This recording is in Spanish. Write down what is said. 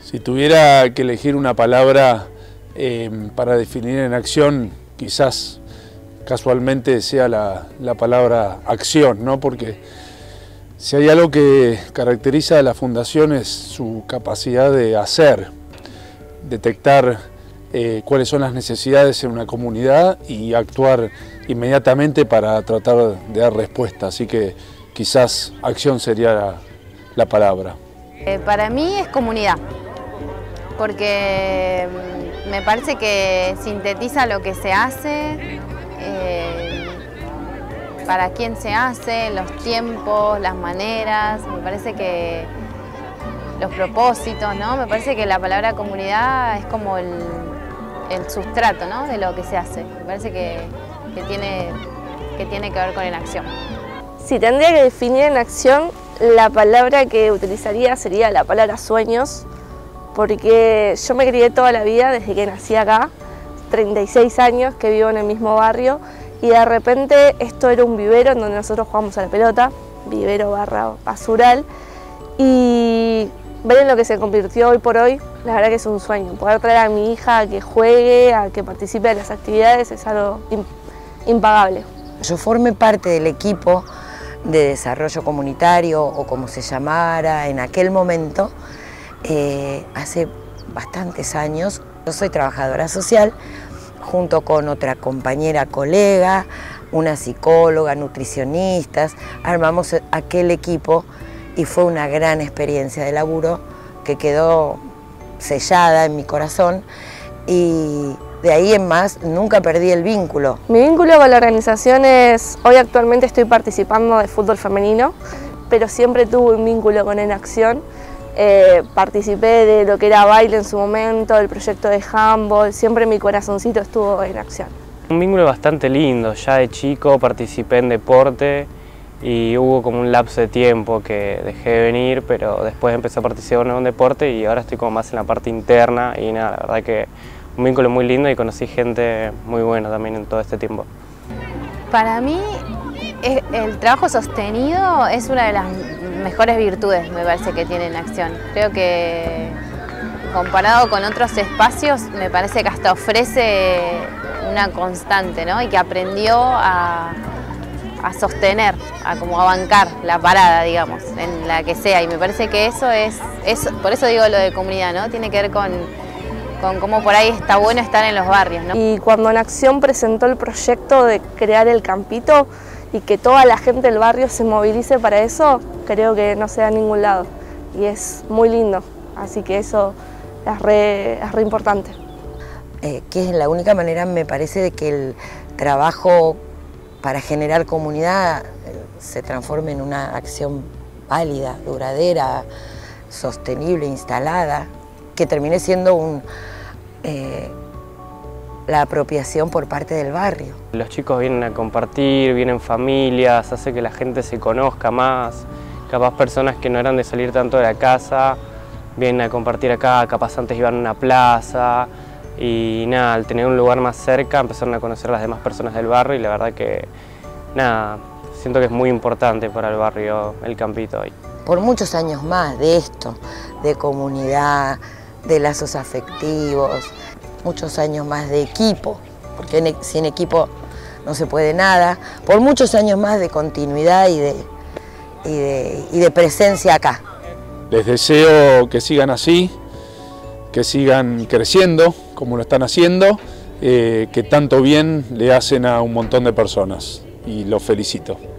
Si tuviera que elegir una palabra para definir en acción, quizás casualmente sea la palabra acción, ¿no? Porque si hay algo que caracteriza a la Fundación es su capacidad de hacer, detectar cuáles son las necesidades en una comunidad y actuar inmediatamente para tratar de dar respuesta. Así que quizás acción sería la palabra. Para mí es comunidad, porque me parece que sintetiza lo que se hace, para quién se hace, los tiempos, las maneras, me parece que los propósitos, ¿no? Me parece que la palabra comunidad es como el sustrato, ¿no?, de lo que se hace. Me parece que tiene que ver con Enacción. Si tendría que definir en acción, la palabra que utilizaría sería la palabra sueños, porque yo me crié toda la vida desde que nací acá, 36 años que vivo en el mismo barrio, y de repente esto era un vivero en donde nosotros jugamos a la pelota, vivero barra basural, y ver en lo que se convirtió hoy por hoy, la verdad que es un sueño. Poder traer a mi hija a que juegue, a que participe de las actividades es algo impagable. Yo formé parte del equipo de desarrollo comunitario, o como se llamara en aquel momento, hace bastantes años. Yo soy trabajadora social, junto con otra compañera colega, una psicóloga, nutricionistas, armamos aquel equipo y fue una gran experiencia de laburo que quedó sellada en mi corazón, y de ahí en más nunca perdí el vínculo. Mi vínculo con la organización es, hoy actualmente estoy participando de fútbol femenino, pero siempre tuve un vínculo con Enacción. Participé de lo que era baile en su momento, del proyecto de handball, siempre mi corazoncito estuvo en Acción. Un vínculo bastante lindo, ya de chico participé en deporte y hubo como un lapso de tiempo que dejé de venir, pero después empecé a participar en un deporte y ahora estoy como más en la parte interna y nada, la verdad que un vínculo muy lindo y conocí gente muy buena también en todo este tiempo. Para mí el trabajo sostenido es una de las mejores virtudes, me parece, que tiene Enacción. Creo que comparado con otros espacios me parece que hasta ofrece una constante, ¿no? Y que aprendió a sostener, a bancar la parada, digamos, en la que sea, y me parece que eso es por eso digo lo de comunidad, ¿no? Tiene que ver con cómo por ahí está bueno estar en los barrios, ¿no? Y cuando Enacción presentó el proyecto de crear el campito y que toda la gente del barrio se movilice para eso, creo que no se da a ningún lado, y es muy lindo, así que eso es re importante. Que es la única manera, me parece, de que el trabajo para generar comunidad se transforme en una acción válida, duradera, sostenible, instalada, que termine siendo la apropiación por parte del barrio. Los chicos vienen a compartir, vienen familias, hace que la gente se conozca más, capaz personas que no eran de salir tanto de la casa, vienen a compartir acá, capaz antes iban a una plaza, y nada, al tener un lugar más cerca empezaron a conocer a las demás personas del barrio, y la verdad que nada, siento que es muy importante para el barrio el campito hoy. Por muchos años más de esto, de comunidad, de lazos afectivos, muchos años más de equipo, porque sin equipo no se puede nada, por muchos años más de continuidad y de presencia acá. Les deseo que sigan así, que sigan creciendo como lo están haciendo, que tanto bien le hacen a un montón de personas, y los felicito.